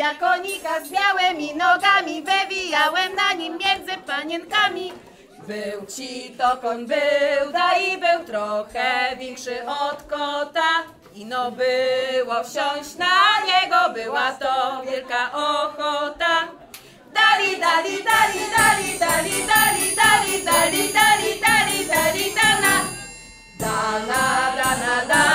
ja konika z białymi nogami, wywijałem na nim między panienkami. Był ci to koń, był, da i był trochę większy od kota. Ino było wsiąść na niego, była to wielka ochota. Dali, dali, dali, dali, dali, dali, dali, dali, dali, dali, dali, dana. Dana, dana, dana.